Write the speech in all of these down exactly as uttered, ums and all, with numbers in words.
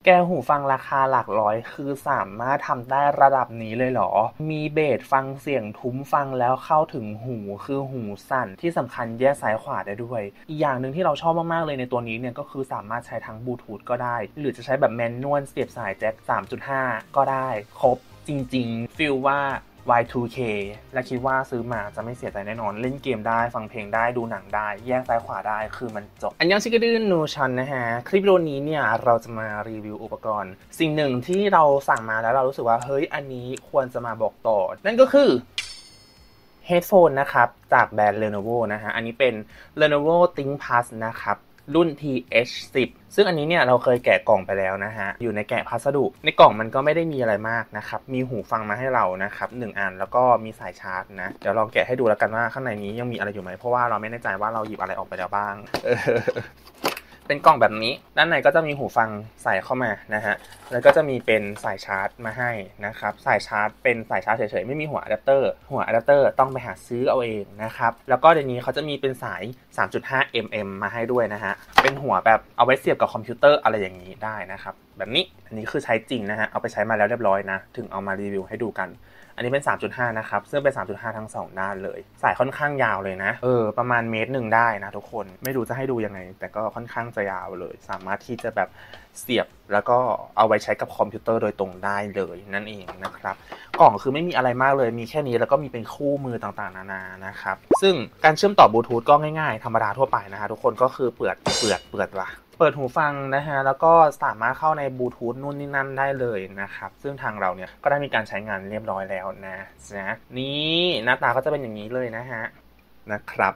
แกหูฟังราคาหลักร้อยคือสามารถทำได้ระดับนี้เลยเหรอมีเบสฟังเสียงทุ้มฟังแล้วเข้าถึงหูคือหูสั่นที่สำคัญแยกซ้ายขวาได้ด้วยอีกอย่างหนึ่งที่เราชอบมากๆเลยในตัวนี้เนี่ยก็คือสามารถใช้ทั้งบลูทูธก็ได้หรือจะใช้แบบแมนนวลเสียบสายแจ็ค สามจุดห้า ก็ได้ครบจริงๆฟีลว่าวาย ทู เค และคิดว่าซื้อมาจะไม่เสียใจแน่นอนเล่นเกมได้ฟังเพลงได้ดูหนังได้แยกซ้ายขวาได้คือมันจบอันยังชิคกี้ดื้อนูชันนะฮะคลิปวิดีโอนี้เนี่ยเราจะมารีวิวอุปกรณ์สิ่งหนึ่งที่เราสั่งมาแล้วเรารู้สึกว่าเฮ้ยอันนี้ควรจะมาบอกต่อนั่นก็คือ headphone นะครับจากแบรนด์ Lenovo นะฮะอันนี้เป็น Lenovo ThinkPads นะครับรุ่น ที เอช สิบ ซึ่งอันนี้เนี่ยเราเคยแกะกล่องไปแล้วนะฮะอยู่ในแกะพัสดุในกล่องมันก็ไม่ได้มีอะไรมากนะครับมีหูฟังมาให้เรานะครับหนึ่งอันแล้วก็มีสายชาร์จนะเดี๋ยวลองแกะให้ดูแล้วกันว่าข้างในนี้ยังมีอะไรอยู่ไหมเพราะว่าเราไม่แน่ใจว่าเราหยิบอะไรออกไปแล้วบ้างเป็นกล่องแบบนี้ด้านในก็จะมีหูฟังใส่เข้ามานะฮะแล้วก็จะมีเป็นสายชาร์จมาให้นะครับสายชาร์จเป็นสายชาร์จเฉยๆไม่มีหัวอะแดปเตอร์หัวอะแดปเตอร์ต้องไปหาซื้อเอาเองนะครับแล้วก็เดี๋ยวนี้เขาจะมีเป็นสาย สามจุดห้า มิลลิเมตร มาให้ด้วยนะฮะเป็นหัวแบบเอาไว้เสียบกับคอมพิวเตอร์อะไรอย่างนี้ได้นะครับแบบนี้อันนี้คือใช้จริงนะฮะเอาไปใช้มาแล้วเรียบร้อยนะถึงเอามารีวิวให้ดูกันอันนี้เป็น สามจุดห้า นะครับซึ่งเป็น สามจุดห้า ทั้งสองด้านเลยสายค่อนข้างยาวเลยนะเออประมาณเมตรหนึ่งได้นะทุกคนไม่รู้จะให้ดูยังไงแต่ก็ค่อนข้างจะยาวเลยสามารถที่จะแบบเสียบแล้วก็เอาไว้ใช้กับคอมพิวเตอร์โดยตรงได้เลยนั่นเองนะครับกล่องคือไม่มีอะไรมากเลยมีแค่นี้แล้วก็มีเป็นคู่มือต่างๆนานานะครับซึ่งการเชื่อมต่อบลูทูธก็ง่ายๆธรรมดาทั่วไปนะฮะทุกคนก็คือเปิดเปิดเปิดว่ะเปิดหูฟังนะฮะแล้วก็สามารถเข้าในบลูทูธนู่นนี่นั่นได้เลยนะครับซึ่งทางเราเนี่ยก็ได้มีการใช้งานเรียบร้อยแล้วนะนะนี่หน้าตาก็จะเป็นอย่างนี้เลยนะฮะนะครับ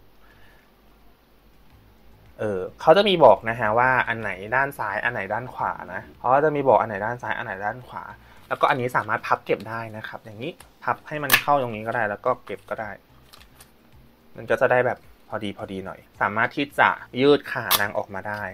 เออเขาจะมีบอกนะฮะว่าอันไหนด้านซ้ายอันไหนด้านขวานะเขาจะมีบอกอันไหนด้านซ้ายอันไหนด้านขวาแล้วก็อันนี้สามารถพับเก็บได้นะครับอย่างนี้พับให้มันเข้าตรงนี้ก็ได้แล้วก็เก็บก็ได้มันก็จะได้แบบพอดีพอดีหน่อยสามารถที่จะยืดขานางออกมาได้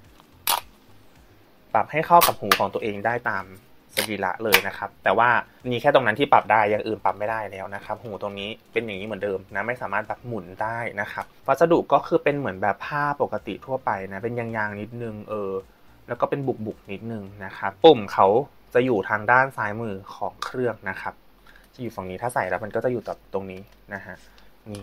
ปรับให้เข้ากับหูของตัวเองได้ตามสรีระเลยนะครับแต่ว่ามีแค่ตรงนั้นที่ปรับได้อย่างอื่นปรับไม่ได้แล้วนะครับหูตรงนี้เป็นอย่างนี้เหมือนเดิมนะไม่สามารถแบบหมุนได้นะครับวัสดุก็คือเป็นเหมือนแบบผ้าปกติทั่วไปนะเป็นยางๆนิดนึงเออแล้วก็เป็นบุกๆนิดนึงนะครับปุ่มเขาจะอยู่ทางด้านซ้ายมือของเครื่องนะครับจะอยู่ฝั่งนี้ถ้าใส่แล้วมันก็จะอยู่ตรงนี้นะฮะนี่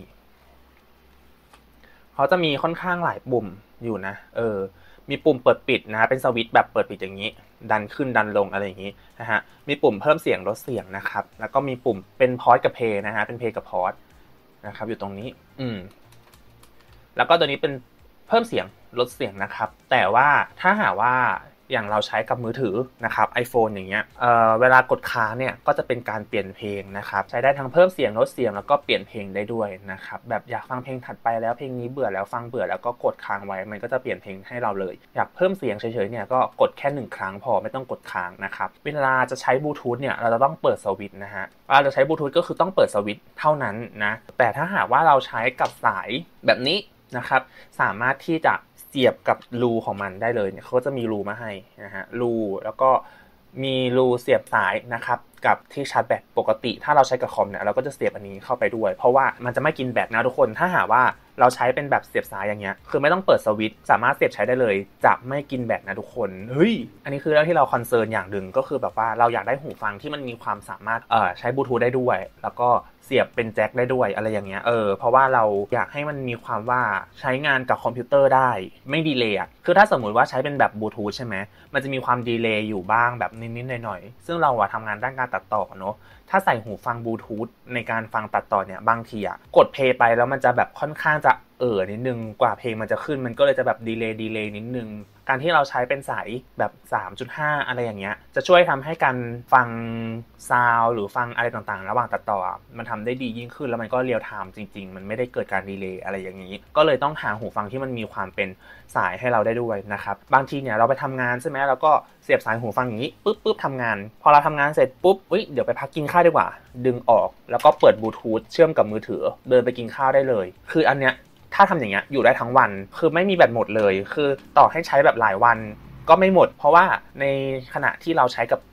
เขาจะมีค่อนข้างหลายปุ่มอยู่นะเออมีปุ่มเปิดปิดนะเป็นสวิตช์แบบเปิดปิดอย่างนี้ดันขึ้นดันลงอะไรอย่างนี้นะฮะมีปุ่มเพิ่มเสียงลดเสียงนะครับแล้วก็มีปุ่มเป็นพอสกับเพลย์นะฮะเป็นเพลย์กับพอสนะครับอยู่ตรงนี้อืมแล้วก็ตัวนี้เป็นเพิ่มเสียงลดเสียงนะครับแต่ว่าถ้าหากว่าอย่างเราใช้กับมือถือนะครับ iPhone อย่างเงี้ยเอ่อเวลากดค้างเนี่ยก็จะเป็นการเปลี่ยนเพลงนะครับใช้ได้ทั้งเพิ่มเสียงลดเสียงแล้วก็เปลี่ยนเพลงได้ด้วยนะครับแบบอยากฟังเพลงถัดไปแล้วเพลงนี้เบื่อแล้วฟังเบื่อแล้วก็กดค้างไว้มันก็จะเปลี่ยนเพลงให้เราเลยอยากเพิ่มเสียงเฉยๆเนี่ยก็กดแค่หนึ่งครั้งพอไม่ต้องกดค้างนะครับเวลาจะใช้บลูทูธเนี่ยเราจะต้องเปิดสวิตช์นะฮะเวลาจะใช้บลูทูธก็คือต้องเปิดสวิตช์เท่านั้นนะแต่ถ้าหากว่าเราใช้กับสายแบบนี้นะครับสามารถที่จะเสียบกับรูของมันได้เลยเนี่ยเขาจะมีรูมาให้นะฮะรูแล้วก็มีรูเสียบสายนะครับกับที่ชาร์จแบตปกติถ้าเราใช้กับคอมเนี่ยเราก็จะเสียบอันนี้เข้าไปด้วยเพราะว่ามันจะไม่กินแบตนะทุกคนถ้าหากว่าเราใช้เป็นแบบเสียบสายอย่างเงี้ยคือไม่ต้องเปิดสวิตช์สามารถเสียบใช้ได้เลยจะไม่กินแบตนะทุกคนเฮ้ยอันนี้คือเรื่องที่เราคอนเซิร์นอย่างหนึ่งก็คือแบบว่าเราอยากได้หูฟังที่มันมีความสามารถเอ่อใช้บลูทูธได้ด้วยแล้วก็เสียบเป็นแจ็คได้ด้วยอะไรอย่างเงี้ยเออเพราะว่าเราอยากให้มันมีความว่าใช้งานกับคอมพิวเตอร์ได้ไม่ดีเลย์อ่ะคือถ้าสมมุติว่าใช้เป็นแบบบลูทูธใช่ไหมมันจะมีความดีเลย์อยู่บ้างแบบนิดๆหน่อยๆซึ่งเราอะทำงานด้านการตัดต่อเนาะถ้าใส่หูฟังบลูทูธในการฟังตัดต่อเนี่ยบางทีอ่ะกดเพลย์ไปแล้วมันจะแบบค่อนข้างจะเออนิดนึงกว่าเพลงมันจะขึ้นมันก็เลยจะแบบดีเลย์ดีเลย์นิดนึงการที่เราใช้เป็นสายแบบ สามจุดห้า อะไรอย่างเงี้ยจะช่วยทำให้การฟังซาวด์หรือฟังอะไรต่างๆระหว่างตัดต่อมันทำได้ดียิ่งขึ้นแล้วมันก็เรียลไทม์จริงๆมันไม่ได้เกิดการดีเลย์อะไรอย่างนี้ก็เลยต้องหาหูฟังที่มันมีความเป็นสายให้เราได้ด้วยนะครับบางทีเนี่ยเราไปทำงานใช่ไหมแล้วก็เสียบสายหูฟังอย่างนี้ปุ๊บปุ๊บทำงานพอเราทำงานเสร็จปุ๊บอุ๊ยเดี๋ยวไปพักกินข้าวดีกว่าดึงออกแล้วก็เปิดบลูทูธเชื่อมกับมือถือเดินไปกินข้าวได้เลยคืออันเนี้ยถ้าทำอย่างเงี้ยอยู่ได้ทั้งวันคือไม่มีแบตหมดเลยคือต่อให้ใช้แบบหลายวันก็ไม่หมดเพราะว่าในขณะที่เราใช้กับ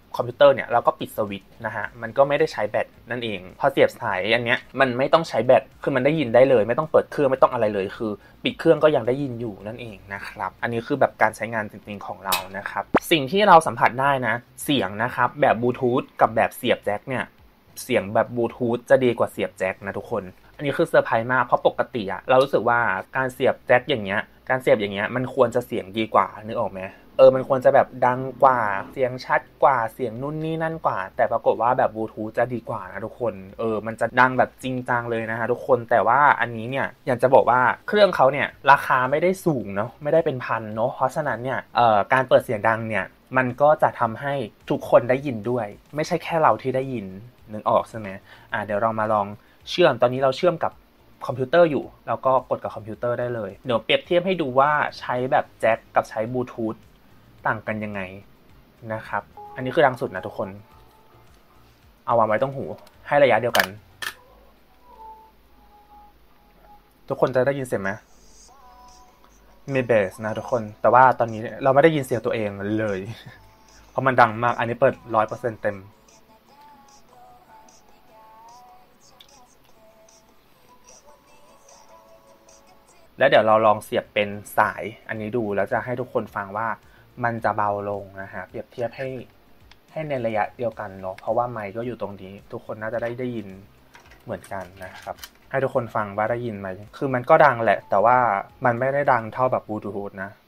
คอมพิวเตอร์เนี่ยเราก็ปิดสวิตช์นะฮะมันก็ไม่ได้ใช้แบตนั่นเองพอเสียบสายอันเนี้ยมันไม่ต้องใช้แบตคือมันได้ยินได้เลยไม่ต้องเปิดเครื่องไม่ต้องอะไรเลยคือปิดเครื่องก็ยังได้ยินอยู่นั่นเองนะครับอันนี้คือแบบการใช้งานจริงๆของเรานะครับสิ่งที่เราสัมผัสได้นะเสียงนะครับแบบบลูทูธกับแบบเสียบแจ็คเนี่ยเสียงแบบบลูทูธจะดีกว่าเสียบแจ็คนะทุกคนอันนี้คือเซอร์ไพรส์มากเพราะปกติอะเรารู้สึกว่าการเสียบแจ็คอย่างเงี้ยการเสียบอย่างเงี้ยมันควรจะเสียงดีกว่านึกออกไหมเออมันควรจะแบบดังกว่าเสียงชัดกว่าเสียงนู่นนี่นั่นกว่าแต่ปรากฏว่าแบบบลูทูธจะดีกว่านะทุกคนเออมันจะดังแบบจริงจังเลยนะฮะทุกคนแต่ว่าอันนี้เนี่ยอยากจะบอกว่าเครื่องเขาเนี่ยราคาไม่ได้สูงเนาะไม่ได้เป็นพันเนาะเพราะฉะนั้นเนี่ยเอ่อการเปิดเสียงดังเนี่ยมันก็จะทำให้ทุกคนได้ยินด้วยไม่ใช่แค่เราที่ได้ยินนึกออกใช่ไหมอ่าเดี๋ยวเรามาลองเชื่อมตอนนี้เราเชื่อมกับคอมพิวเตอร์อยู่แล้วก็กดกับคอมพิวเตอร์ได้เลยเดี๋ยวเปรียบเทียบให้ดูว่าใช้แบบแจ็คกับใช้บลูทูธต่างกันยังไงนะครับอันนี้คือดังสุดนะทุกคนเอาวางไว้ตรงหูให้ระยะเดียวกันทุกคนจะได้ยินเสียงไหมมีเบสนะทุกคนแต่ว่าตอนนี้เราไม่ได้ยินเสียงตัวเองเลยเพราะมันดังมากอันนี้เปิด ร้อยเปอร์เซ็นต์ เต็มแล้วเดี๋ยวเราลองเสียบเป็นสายอันนี้ดูแล้วจะให้ทุกคนฟังว่ามันจะเบาลงนะฮะเปรียบเทียบให้ให้ในระยะเดียวกันเนาะเพราะว่าไมค์ก็อยู่ตรงนี้ทุกคนน่าจะได้ได้ยินเหมือนกันนะครับให้ทุกคนฟังว่าได้ยินไหมคือมันก็ดังแหละแต่ว่ามันไม่ได้ดังเท่าแบบบลูทูธนะ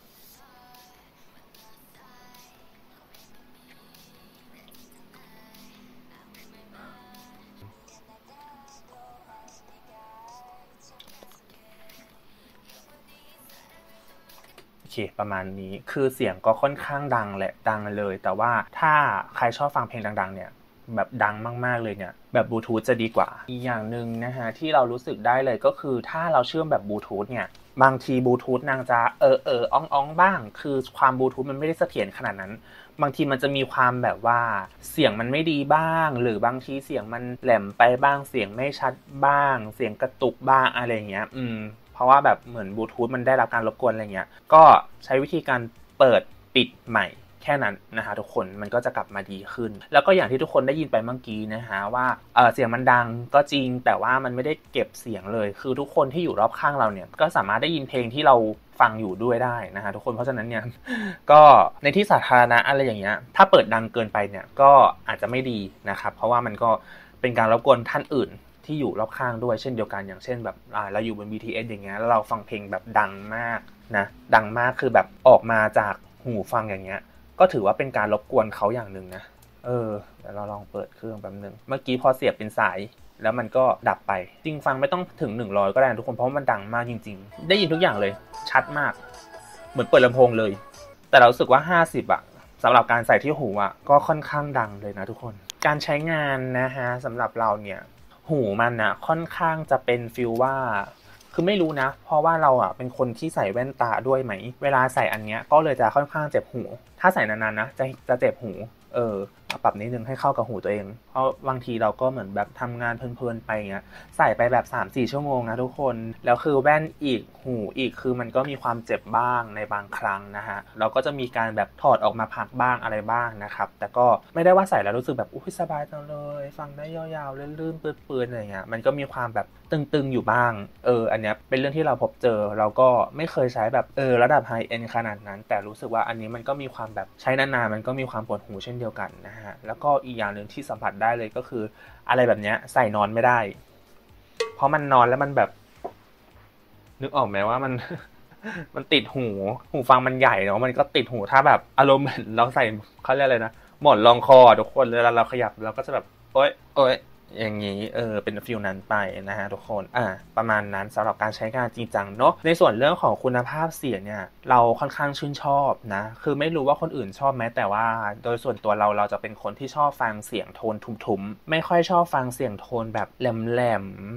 โอเคประมาณนี้คือเสียงก็ค่อนข้างดังแหละดังเลยแต่ว่าถ้าใครชอบฟังเพลงดังๆเนี่ยแบบดังมากๆเลยเนี่ยแบบบลูทูธจะดีกว่าอีกอย่างหนึ่งนะฮะที่เรารู้สึกได้เลยก็คือถ้าเราเชื่อมแบบบลูทูธเนี่ยบางทีบลูทูธนางจะเออเอออ่องอ่องบ้างคือความบลูทูธมันไม่ได้เสถียรขนาดนั้นบางทีมันจะมีความแบบว่าเสียงมันไม่ดีบ้างหรือบางทีเสียงมันแหลมไปบ้างเสียงไม่ชัดบ้างเสียงกระตุกบ้างอะไรเงี้ยอืมเพราะว่าแบบเหมือนบลูทูธมันได้รับการรบกวนอะไรเงี้ยก็ใช้วิธีการเปิดปิดใหม่แค่นั้นนะฮะทุกคนมันก็จะกลับมาดีขึ้นแล้วก็อย่างที่ทุกคนได้ยินไปเมื่อกี้นะฮะว่าเออเสียงมันดังก็จริงแต่ว่ามันไม่ได้เก็บเสียงเลยคือทุกคนที่อยู่รอบข้างเราเนี่ยก็สามารถได้ยินเพลงที่เราฟังอยู่ด้วยได้นะฮะทุกคนเพราะฉะนั้นเนี่ยก็ในที่สาธารณะอะไรอย่างเงี้ยถ้าเปิดดังเกินไปเนี่ยก็อาจจะไม่ดีนะครับเพราะว่ามันก็เป็นการรบกวนท่านอื่นที่อยู่รอบข้างด้วยเช่นเดียวกันอย่างเช่นแบบเราอยู่บน บี ที เอส อย่างเงี้ยแล้วเราฟังเพลงแบบดังมากนะดังมากคือแบบออกมาจากหูฟังอย่างเงี้ยก็ถือว่าเป็นการรบกวนเขาอย่างหนึ่งนะเออเดี๋ยวเราลองเปิดเครื่องแป๊บนึงเมื่อกี้พอเสียบเป็นสายแล้วมันก็ดับไปจริงฟังไม่ต้องถึงหนึ่งร้อยก็ได้ทุกคนเพราะมันดังมากจริงๆได้ยินทุกอย่างเลยชัดมากเหมือนเปิดลำโพงเลยแต่เรารู้สึกว่าห้าสิบอะสำหรับการใส่ที่หูอะก็ค่อนข้างดังเลยนะทุกคนการใช้งานนะฮะสำหรับเราเนี่ยหูมันนะค่อนข้างจะเป็นฟีลว่าคือไม่รู้นะเพราะว่าเราอ่ะเป็นคนที่ใส่แว่นตาด้วยไหมเวลาใส่อันเนี้ยก็เลยจะค่อนข้างเจ็บหูถ้าใส่นานๆนะจะจะเจ็บหูเออปรับนิดนึงให้เข้ากับหูตัวเองเพราะบางทีเราก็เหมือนแบบทำงานเพลินๆไปเงี้ยใส่ไปแบบ สามถึงสี่ ชั่วโมงนะทุกคนแล้วคือแว่นอีกหูอีกคือมันก็มีความเจ็บบ้างในบางครั้งนะฮะเราก็จะมีการแบบถอดออกมาพักบ้างอะไรบ้างนะครับแต่ก็ไม่ได้ว่าใส่แล้วรู้สึกแบบอุ้ยสบายจังเลยฟังได้ยาวๆลื่นๆปื้นๆอะไรเงี้ยมันก็มีความแบบตึงๆอยู่บ้างเอออันเนี้ยเป็นเรื่องที่เราพบเจอเราก็ไม่เคยใช้แบบเออระดับไฮเอ็นขนาดนั้นแต่รู้สึกว่าอันนี้มันก็มีความแบบใช้นานๆมันก็มีความปวดหูเช่นเดียวกันนะฮะแล้วก็อีกอย่างนึงที่สัมผัสได้เลยก็คืออะไรแบบเนี้ยใส่นอนไม่ได้เพราะมันนอนแล้วมันแบบนึกออกไหมว่ามันมันติดหูหูฟังมันใหญ่เนาะมันก็ติดหูถ้าแบบอารมณ์เหมือนเราใส่เขาเรียกอะไรนะหมอนรองคอทุกคนเวลาเราขยับเราก็จะแบบโอ๊ยโอ๊ยอย่างนี้เออเป็นฟิลนั้นไปนะฮะทุกคนอ่าประมาณนั้นสำหรับการใช้งานจริงจังเนาะในส่วนเรื่องของคุณภาพเสียงเนี่ยเราค่อนข้างชื่นชอบนะคือไม่รู้ว่าคนอื่นชอบไหมแต่ว่าโดยส่วนตัวเราเราจะเป็นคนที่ชอบฟังเสียงโทนทุ้มๆไม่ค่อยชอบฟังเสียงโทนแบบแหลมๆ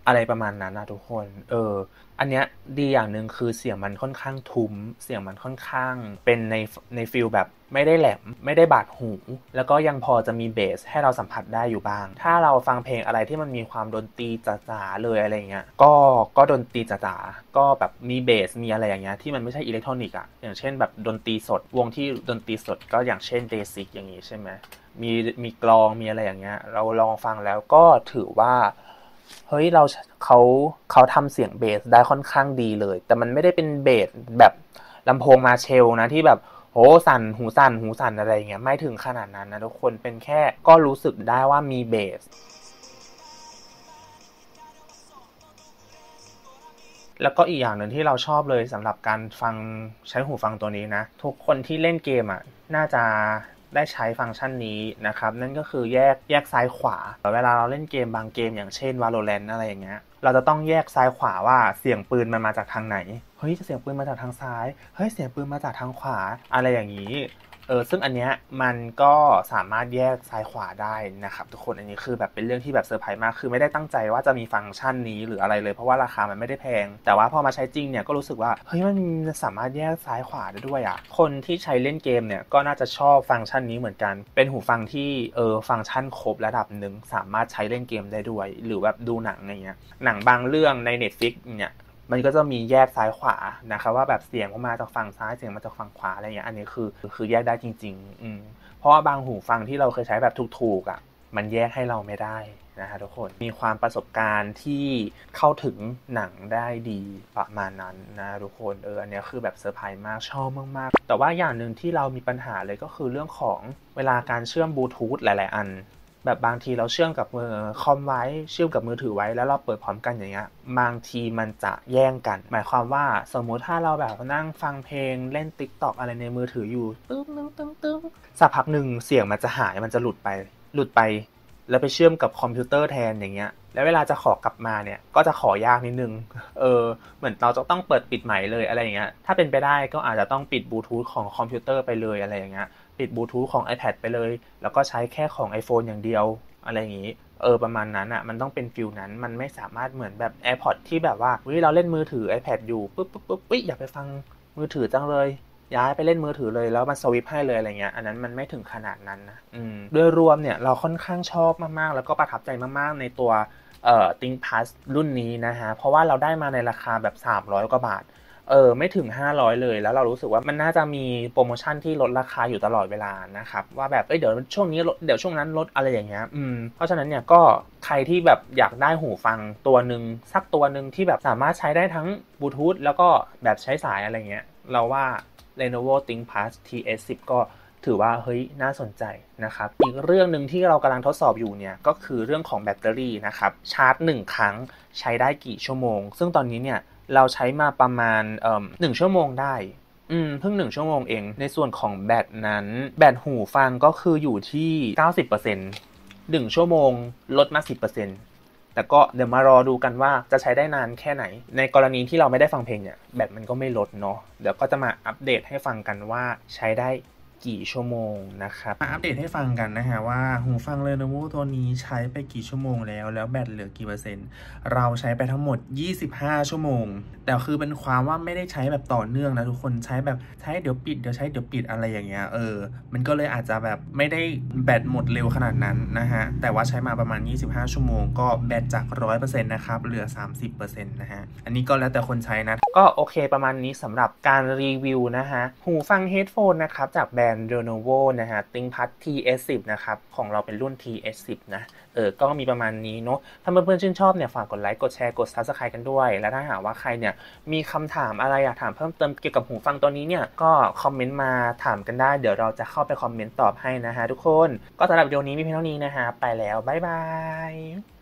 อะไรประมาณนั้นนะทุกคนเอออันเนี้ยดีอย่างหนึ่งคือเสียงมันค่อนข้างทุ้มเสียงมันค่อนข้างเป็นในในฟิลแบบไม่ได้แหลมไม่ได้บาดหูแล้วก็ยังพอจะมีเบสให้เราสัมผัสได้อยู่บ้างถ้าเราฟังเพลงอะไรที่มันมีความดนตรีจ๋าๆเลยอะไรเงี้ยก็ก็ดนตรีจ๋าๆก็แบบมีเบสมีอะไรอย่างเงี้ยที่มันไม่ใช่อิเล็กทรอนิกส์อ่ะอย่างเช่นแบบดนตรีสดวงที่ดนตรีสดก็อย่างเช่นเดซิกอย่างงี้ใช่ไหมมีมีกลองมีอะไรอย่างเงี้ยเราลองฟังแล้วก็ถือว่าเฮ้ยเราเขาเขาทำเสียงเบสได้ค่อนข้างดีเลยแต่มันไม่ได้เป็นเบสแบบลำโพงมาเชลนะที่แบบโหสั่นหูสั่นหูสั่นอะไรอย่างเงี้ยไม่ถึงขนาดนั้นนะทุกคนเป็นแค่ก็รู้สึกได้ว่ามีเบสแล้วก็อีกอย่างหนึ่งที่เราชอบเลยสำหรับการฟังใช้หูฟังตัวนี้นะทุกคนที่เล่นเกมอ่ะน่าจะได้ใช้ฟังก์ชันนี้นะครับนั่นก็คือแยกแยกซ้ายขวาเวลาเราเล่นเกมบางเกมอย่างเช่น Valorant อะไรอย่างเงี้ยเราจะต้องแยกซ้ายขวาว่าเสียงปืนมันมาจากทางไหนเฮ้ยเสียงปืนมาจากทางซ้ายเฮ้ยเสียงปืนมาจากทางขวาอะไรอย่างนี้เออซึ่งอันเนี้ยมันก็สามารถแยกซ้ายขวาได้นะครับทุกคนอันนี้คือแบบเป็นเรื่องที่แบบเซอร์ไพรส์มากคือไม่ได้ตั้งใจว่าจะมีฟังก์ชันนี้หรืออะไรเลยเพราะว่าราคามันไม่ได้แพงแต่ว่าพอมาใช้จริงเนี่ยก็รู้สึกว่าเฮ้ยมันสามารถแยกซ้ายขวาได้ด้วยอ่ะคนที่ใช้เล่นเกมเนี่ยก็น่าจะชอบฟังก์ชันนี้เหมือนกันเป็นหูฟังที่เออฟังก์ชันครบระดับหนึ่งสามารถใช้เล่นเกมได้ด้วยหรือแบบดูหนังอะไรเงี้ยหนังบางเรื่องใน Netflix เนี่ยมันก็จะมีแยกซ้ายขวานะครับว่าแบบเสียงมาจากฝั่งซ้ายเสียงมาจากฝั่งขวาอะไรเงี้ยอันนี้คือคือแยกได้จริงๆอืมเพราะว่าบางหูฟังที่เราเคยใช้แบบถูกๆอ่ะมันแยกให้เราไม่ได้นะฮะทุกคนมีความประสบการณ์ที่เข้าถึงหนังได้ดีประมาณนั้นนะทุกคนเอออันนี้คือแบบเซอร์ไพรส์มากชอบมากๆแต่ว่าอย่างหนึ่งที่เรามีปัญหาเลยก็คือเรื่องของเวลาการเชื่อมบลูทูธหลายๆอันแบบบางทีเราเชื่อมกับมือคอมไว้เชื่อมกับมือถือไว้แล้วเราเปิดพร้อมกันอย่างเงี้ยบางทีมันจะแย่งกันหมายความว่าสมมุติถ้าเราแบบนั่งฟังเพลงเล่น TikTok อะไรในมือถืออยู่ตึ้งตึ้งตึ้งตึ้งสักพักหนึ่งเสียงมันจะหายมันจะหลุดไปหลุดไปแล้วไปเชื่อมกับคอมพิวเตอร์แทนอย่างเงี้ยแล้วเวลาจะขอกลับมาเนี่ยก็จะขอยากนิดนึงเออเหมือนเราจะต้องเปิดปิดใหม่เลยอะไรอย่างเงี้ยถ้าเป็นไปได้ก็อาจจะต้องปิดบลูทูธของคอมพิวเตอร์ไปเลยอะไรอย่างเงี้ยปิดบลูทูธของ iPad ไปเลยแล้วก็ใช้แค่ของ iPhone อย่างเดียวอะไรอย่างงี้เออประมาณนั้นอ่ะมันต้องเป็นฟิลนั้นมันไม่สามารถเหมือนแบบ AirPods ที่แบบว่าเฮ้ยเราเล่นมือถือ iPad อยู่ปุ๊บปุ๊บปุ๊บปิ๊อยากไปฟังมือถือจังเลยย้ายไปเล่นมือถือเลยแล้วมันสวิปให้เลยอะไรเงี้ยอันนั้นมันไม่ถึงขนาดนั้นนะอืมโดยรวมเนี่ยเราค่อนข้างชอบมากๆแล้วก็ประทับใจมากๆในตัวเอ่อ ThinkPads รุ่นนี้นะฮะเพราะว่าเราได้มาในราคาแบบสามร้อยกว่าบาทเออไม่ถึงห้าร้อยเลยแล้วเรารู้สึกว่ามันน่าจะมีโปรโมชั่นที่ลดราคาอยู่ตลอดเวลานะครับว่าแบบเอ้ยเดี๋ยวช่วงนี้ลดเดี๋ยวช่วงนั้นลดอะไรอย่างเงี้ยอืมเพราะฉะนั้นเนี่ยก็ใครที่แบบอยากได้หูฟังตัวนึงสักตัวนึงที่แบบสามารถใช้ได้ทั้งบลูทูธแล้วก็แบบใช้สายอะไรเงี้ยเราว่า Lenovo ThinkPads ที เอส สิบ ก็ถือว่าเฮ้ยน่าสนใจนะครับอีกเรื่องนึงที่เรากำลังทดสอบอยู่เนี่ยก็คือเรื่องของแบตเตอรี่นะครับชาร์จหนึ่งครั้งใช้ได้กี่ชั่วโมงซึ่งตอนนี้เนี่ยเราใช้มาประมาณเอ่อหนึ่งชั่วโมงได้อืมเพิ่งหนึ่งชั่วโมงเองในส่วนของแบตนั้นแบตหูฟังก็คืออยู่ที่ เก้าสิบเปอร์เซ็นต์ หนึ่งชั่วโมงลดมา สิบเปอร์เซ็นต์แต่ก็เดี๋ยวมารอดูกันว่าจะใช้ได้นานแค่ไหนในกรณีที่เราไม่ได้ฟังเพลงเนี่ยแบตมันก็ไม่ลดเนาะเดี๋ยวก็จะมาอัปเดตให้ฟังกันว่าใช้ได้กี่ชั่วโมงนะครับมาอัปเดตให้ฟังกันนะฮะว่าหูฟัง Lenovo ตัวนี้ใช้ไปกี่ชั่วโมงแล้วแล้วแบตเหลือกี่เปอร์เซ็นต์เราใช้ไปทั้งหมดยี่สิบห้าชั่วโมงแต่คือเป็นความว่าไม่ได้ใช้แบบต่อเนื่องนะทุกคนใช้แบบใช้เดี๋ยวปิดเดี๋ยวใช้เดี๋ยวปิดอะไรอย่างเงี้ยเออมันก็เลยอาจจะแบบไม่ได้แบตหมดเร็วขนาดนั้นนะฮะแต่ว่าใช้มาประมาณยี่สิบห้าชั่วโมงก็แบตจาก ร้อยเปอร์เซ็นต์ นะครับเหลือ สามสิบเปอร์เซ็นต์ นะฮะอันนี้ก็แล้วแต่คนใช้นะก็โอเคประมาณนี้สำหรับการรีวิวนะฮะหูฟังเฮดโฟนนะครับจากแบรนด์ Lenovo นะฮะ ThinkPads ที เอส สิบ นะครับของเราเป็นรุ่น ที เอส สิบ นะเออก็มีประมาณนี้เนาะถ้าเพื่อนๆชื่นชอบเนี่ยฝากกดไลค์กดแชร์กด Subscribe กันด้วยและถ้าหากว่าใครเนี่ยมีคำถามอะไรอยากถามเพิ่มเติมเกี่ยวกับหูฟังตัวนี้เนี่ยก็คอมเมนต์มาถามกันได้เดี๋ยวเราจะเข้าไปคอมเมนต์ตอบให้นะฮะทุกคนก็สำหรับวิดีโอนี้มีเพียงเท่านี้นะฮะไปแล้วบ๊ายบาย